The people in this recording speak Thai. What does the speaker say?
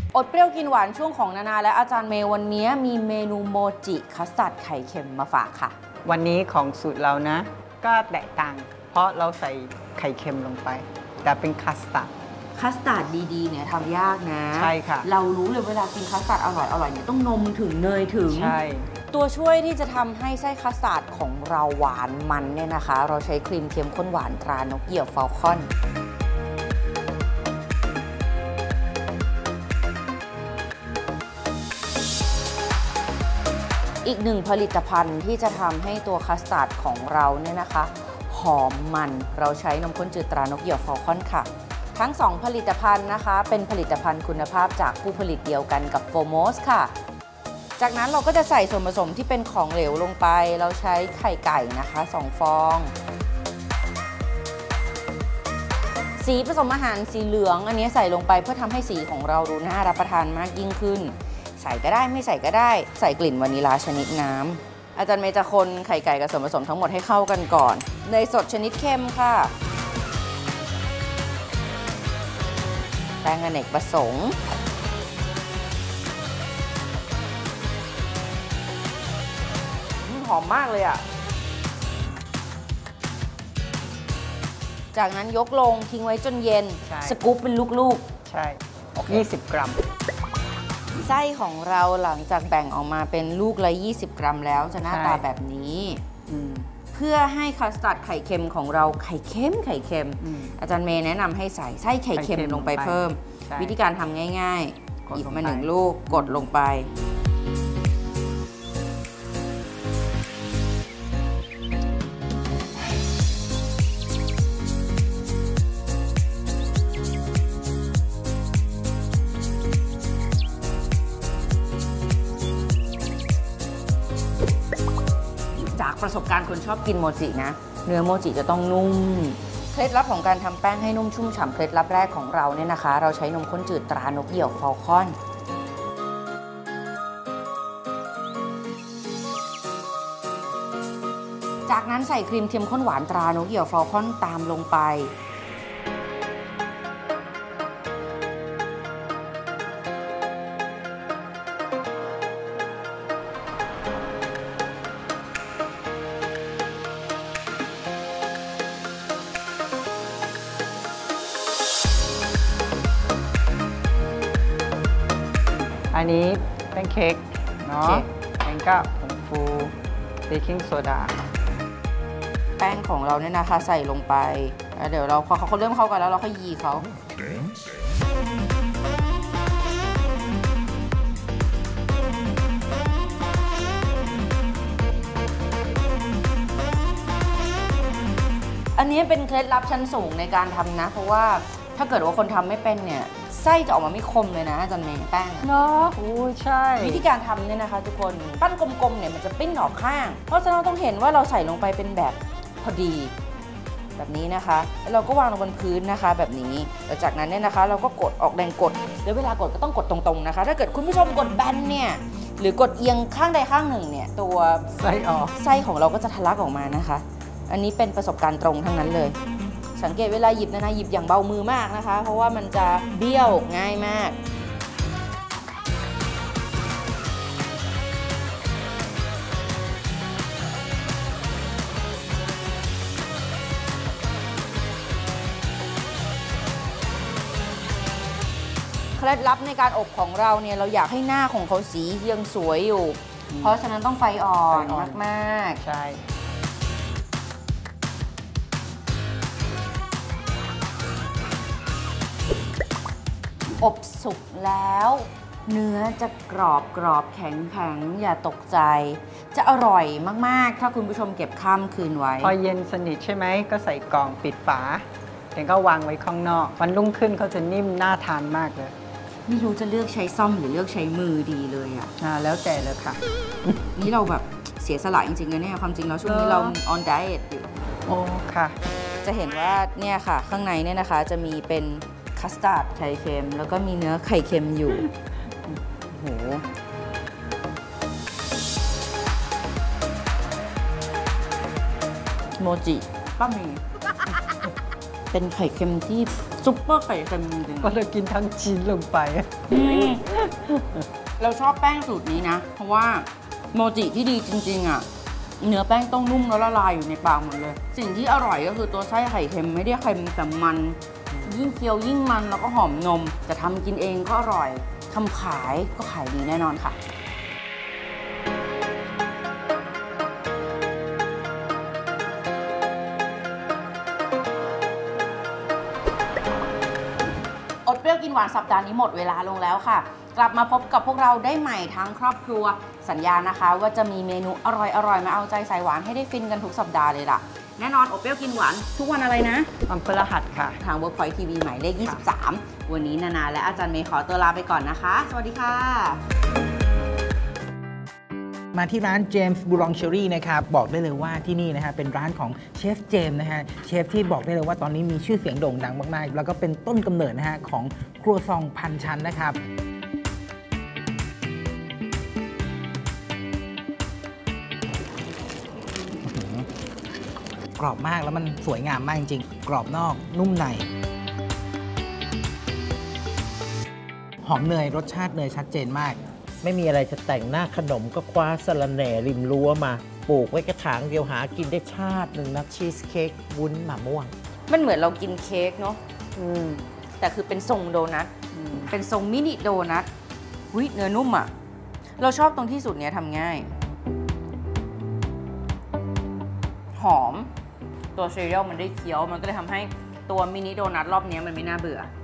อดเปรี้ยวกินหวานช่วงของนานาและอาจารย์เมย์วันนี้มีเมนูโมจิคัสตาร์ดไข่เค็มมาฝากค่ะวันนี้ของสูตรเรานะก็แตกต่างเพราะเราใส่ไข่เค็มลงไปแต่เป็นคัสตาร์ดดีๆเนี่ยทำยากนะใช่ค่ะเรารู้เลยเวลากินคัสตาร์ดอร่อยเนี่ยต้องนมถึงเนยถึงใช่ตัวช่วยที่จะทำให้ไส้คัสตาร์ดของเราหวานมันเนี่ยนะคะเราใช้ครีมเทียมข้นหวานตรานกเหยี่ยวฟอลคอนอีกหนึ่งผลิตภัณฑ์ที่จะทำให้ตัวคัสตาร์ดของเราเนี่ยนะคะหอมมันเราใช้นมข้นจืดตรานกเหยี่ยวฟอลคอนค่ะทั้ง2ผลิตภัณฑ์นะคะเป็นผลิตภัณฑ์คุณภาพจากผู้ผลิตเดียวกันกับโฟโมสค่ะจากนั้นเราก็จะใส่ส่วนผสมที่เป็นของเหลวลงไปเราใช้ไข่ไก่นะคะ2 ฟองสีผสมอาหารสีเหลืองอันนี้ใส่ลงไปเพื่อทำให้สีของเราดูน่ารับประทานมากยิ่งขึ้นใส่ก็ได้ไม่ใส่ก็ได้ใส่กลิ่นวานิลลาชนิดน้ำอาจารย์เมย์จะคนไข่ไก่กับส่วนผสมทั้งหมดให้เข้ากันก่อนเนยสดชนิดเค็มค่ะแป้งอเนกประสงค์หอมมากเลยอ่ะจากนั้นยกลงทิ้งไว้จนเย็นสกู๊ปเป็นลูกๆใช่20 กรัมไส้ของเราหลังจากแบ่งออกมาเป็นลูกละ20 กรัมแล้วจะหน้าตาแบบนี้เพื่อให้คัสตาร์ดไข่เค็มของเราไข่เค็มอาจารย์เมย์แนะนำให้ใส่ไส้ไข่เค็มลงไปเพิ่มวิธีการทำง่ายๆหยิบมา1 ลูกกดลงไปประสบการณ์คนชอบกินโมจินะเนื้อโมจิจะต้องนุ่มเคล็ดลับของการทำแป้งให้นุ่มชุ่มฉ่ำเคล็ดลับแรกของเราเนี่ยนะคะเราใช้นมข้นจืดตรานกเหยี่ยวฟอลคอนจากนั้นใส่ครีมเทียมข้นหวานตรานกเหยี่ยวฟอลคอนตามลงไปอันนี้แป้งเค้กเนาะแป้งก็ผงฟูเบกกิ้งโซดาแป้งของเราเนี่ยนะคะใส่ลงไปเดี๋ยวเราพอเขาเริ่มเข้ากันแล้วเราค่อยยีเขาอันนี้เป็นเคล็ดลับชั้นสูงในการทำนะเพราะว่าถ้าเกิดว่าคนทำไม่เป็นเนี่ยไส้จะออกมาไม่คมเลยนะอาจารย์เมย์แป้งเนาะโอ้ใช่วิธีการทำเนี่ยนะคะทุกคนปั้นกลมๆเนี่ยมันจะปิ้นออกข้างเพราะฉะนั้นเราต้องเห็นว่าเราใส่ลงไปเป็นแบบพอดีแบบนี้นะคะแล้วเราก็วางลงบนพื้นนะคะแบบนี้แล้วจากนั้นเนี่ยนะคะเราก็กดออกแรงกดแล้วเวลากดก็ต้องกดตรงๆนะคะถ้าเกิดคุณผู้ชมกดแบนเนี่ยหรือกดเอียงข้างใดข้างหนึ่งเนี่ยตัวไส้ของเราก็จะทะลักออกมานะคะอันนี้เป็นประสบการณ์ตรงทั้งนั้นเลยสังเกตเวลาหยิบนะหยิบอย่างเบามือมากนะคะเพราะว่ามันจะเบี้ยวง่ายมากเคล็ดลับในการอบของเราเนี่ยเราอยากให้หน้าของเขาสียังสวยอยู่เพราะฉะนั้นต้องไฟอ่อนมากๆใช่อบสุกแล้วเนื้อจะกรอบแข็งอย่าตกใจจะอร่อยมากๆถ้าคุณผู้ชมเก็บข้ามคืนไว้พอเย็นสนิทใช่ไหมก็ใส่กล่องปิดฝาแล้วก็วางไว้ข้างนอกวันรุ่งขึ้นเขาจะนิ่มน่าทานมากเลยไม่รู้จะเลือกใช้ซ่อมหรือเลือกใช้มือดีเลยอ่ะแล้วแต่เลยค่ะนี่เราแบบเสียสละจริงๆนะเนี่ยความจริงแล้วช่วงนี้เรา on diet อยู่โอ้ค่ะจะเห็นว่าเนี่ยค่ะข้างในเนี่ยนะคะจะมีเป็นคัสตาร์ดไข่เค็มแล้วก็มีเนื้อไข่เค็มอยู่โหโมจิป้ามีเป็นไข่เค็มที่ซุปเปอร์ไข่เค็มจริงๆก็เลยกินทั้งชิ้นลงไปเราชอบแป้งสูตรนี้นะ เพราะว่าโมจิที่ดีจริงๆอ่ะเนื้อแป้งต้องนุ่มแล้วละลายอยู่ในปากหมดเลย สิ่งที่อร่อยก็คือตัวไส้ไข่เค็มไม่ได้เค็มแต่มันยิ่งเคี้ยวยิ่งมันแล้วก็หอมนมแต่ทำกินเองก็อร่อยทำขายก็ขายดีแน่นอนค่ะอดเปรี้ยวกินหวานสัปดาห์นี้หมดเวลาลงแล้วค่ะ กลับมาพบกับพวกเราได้ใหม่ทั้งครอบครัวสัญญานะคะว่าจะมีเมนูอร่อยๆมาเอาใจสายหวานให้ได้ฟินกันทุกสัปดาห์เลยล่ะแน่นอนอบเปรี้ยวกินหวานทุกวันอะไรนะวันพฤหัสค่ะทาง Workpoint TV หมายเลข 23 วันนี้นานาและอาจารย์เมย์ขอตัวลาไปก่อนนะคะ สวัสดีค่ะมาที่ร้านเจมส์บูรองเชอรี่นะครับบอกได้เลยว่าที่นี่นะฮะเป็นร้านของเชฟเจมส์นะฮะเชฟที่บอกได้เลยว่าตอนนี้มีชื่อเสียงโด่งดังมากๆ แล้วก็เป็นต้นกำเนิดนะฮะของครัวซองพันชั้นนะครับกรอบมากแล้วมันสวยงามมากจริงๆ กรอบนอกนุ่มในหอมเนยรสชาติเนยชัดเจนมากไม่มีอะไรจะแต่งหน้าขนมก็คว้าสะระแหน่ริมรั้วมาปลูกไว้กระถางเดียวหากินได้ชาติหนึ่งนะชีสเค้กวุ้นมะม่วงมันเหมือนเรากินเค้กเนาะแต่คือเป็นทรงโดนัทเป็นทรงมินิโดนัทอุ๊ยเนื้อนุ่มอ่ะเราชอบตรงที่สูตรเนี้ยทำง่ายหอมตัวซีเรียลมันได้เคี้ยวมันก็เลยทำให้ตัวมินิโดนัทรอบนี้มันไม่น่าเบื่อ